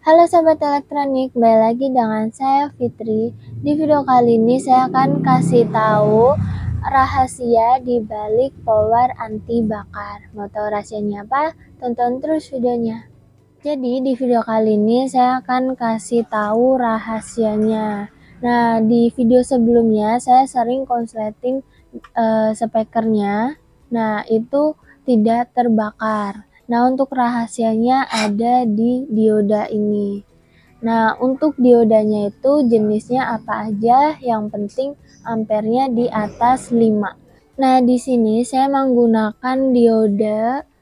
Halo Sobat Elektronik, kembali lagi dengan saya Fitri. Di video kali ini saya akan kasih tahu rahasia di balik power anti bakar. Mau tahu rahasianya apa? Tonton terus videonya. Jadi di video kali ini saya akan kasih tahu rahasianya. Nah, di video sebelumnya saya sering konsleting speakernya. Nah, itu tidak terbakar. Nah, untuk rahasianya ada di dioda ini. Nah, untuk diodanya itu jenisnya apa aja? Yang penting ampernya di atas 5. Nah, di sini saya menggunakan dioda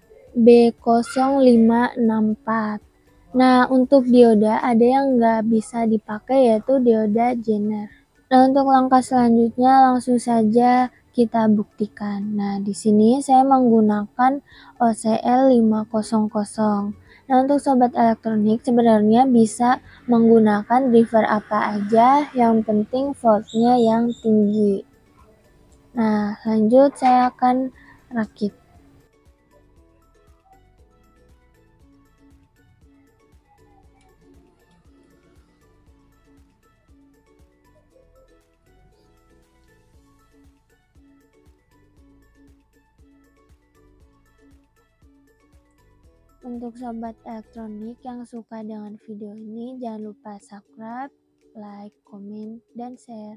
B0564. Nah, untuk dioda ada yang nggak bisa dipakai yaitu dioda Zener. Nah, untuk langkah selanjutnya langsung saja kita buktikan. Nah, di sini saya menggunakan OCL 500. Nah, untuk sobat elektronik sebenarnya bisa menggunakan driver apa aja, yang penting voltnya yang tinggi. Nah, lanjut saya akan rakit. Untuk sobat elektronik yang suka dengan video ini, jangan lupa subscribe, like, komen, dan share.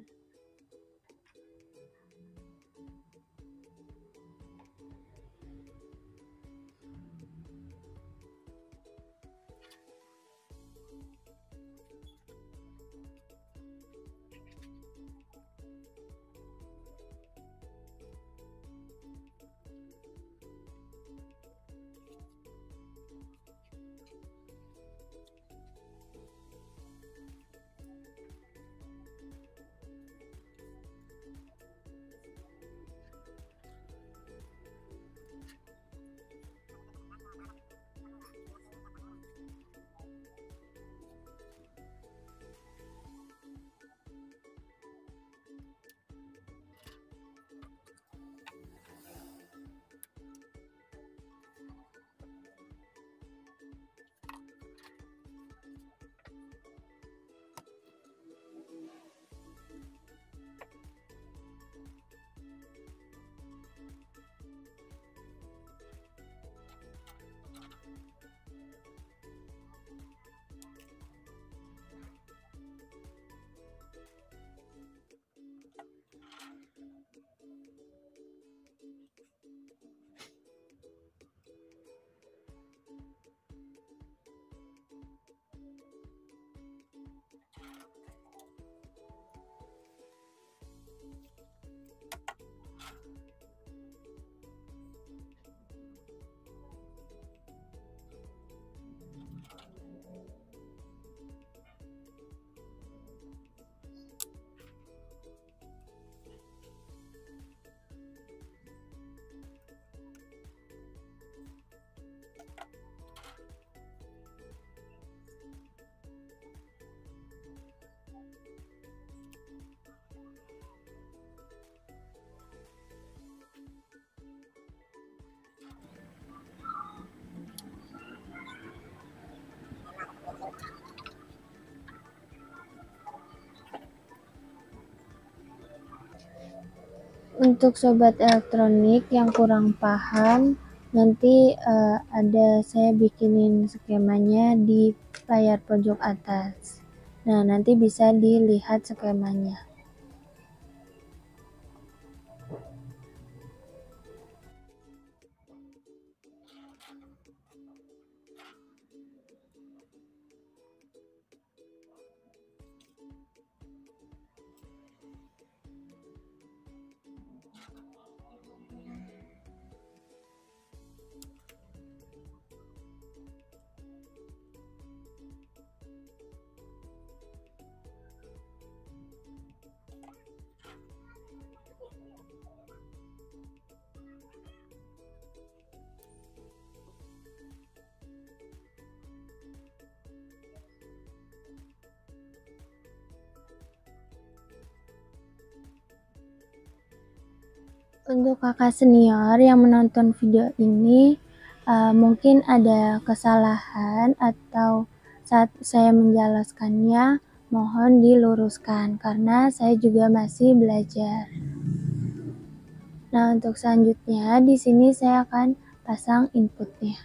Untuk sobat elektronik yang kurang paham, nanti ada saya bikinin skemanya di layar pojok atas. Nah, nanti bisa dilihat skemanya. Untuk kakak senior yang menonton video ini, mungkin ada kesalahan atau Saat saya menjelaskannya, mohon diluruskan karena saya juga masih belajar. Nah, untuk selanjutnya di sini saya akan pasang inputnya.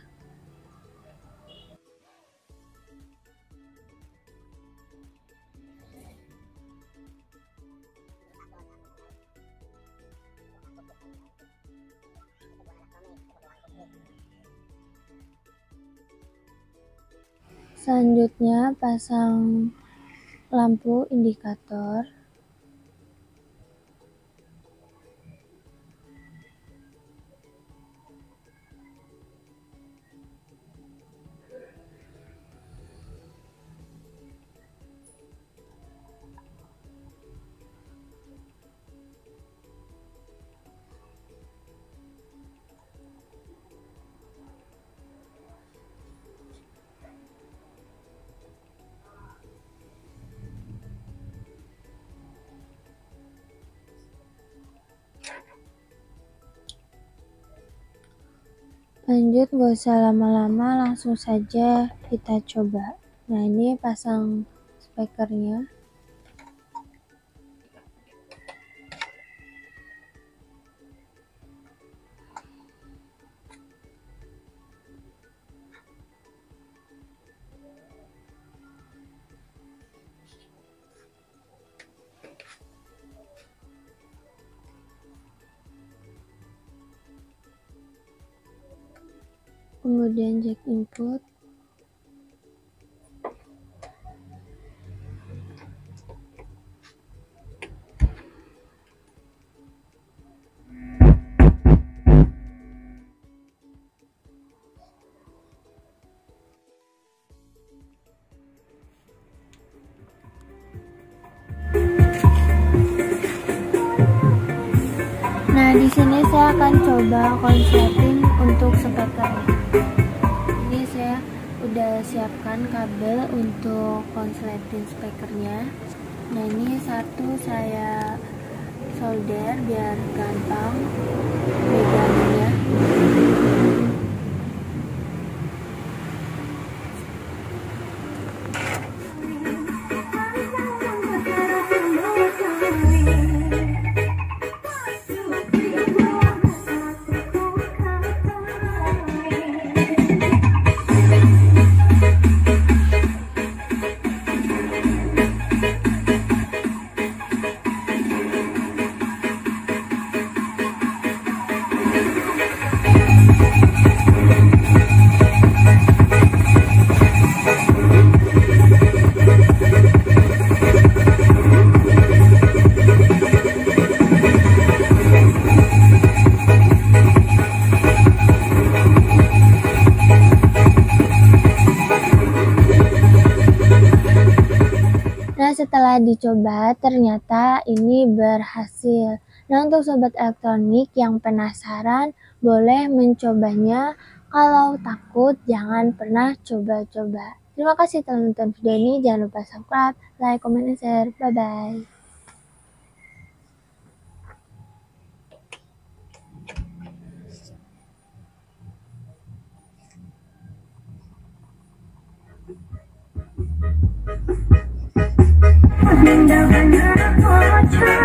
Selanjutnya pasang lampu indikator. Lanjut, gak usah lama-lama, langsung saja kita coba. Nah, ini pasang speakernya. Kemudian jack input. Nah, di sini saya akan coba konsleting untuk speakernya. Ini saya udah siapkan kabel untuk konsleting speakernya. Nah, ini satu saya solder biar gampang megangnya. Nah, setelah dicoba ternyata ini berhasil. Nah, untuk sobat elektronik yang penasaran boleh mencobanya. Kalau takut jangan pernah coba-coba. Terima kasih telah menonton video ini. Jangan lupa subscribe, like, comment, and share. Bye-bye. Window and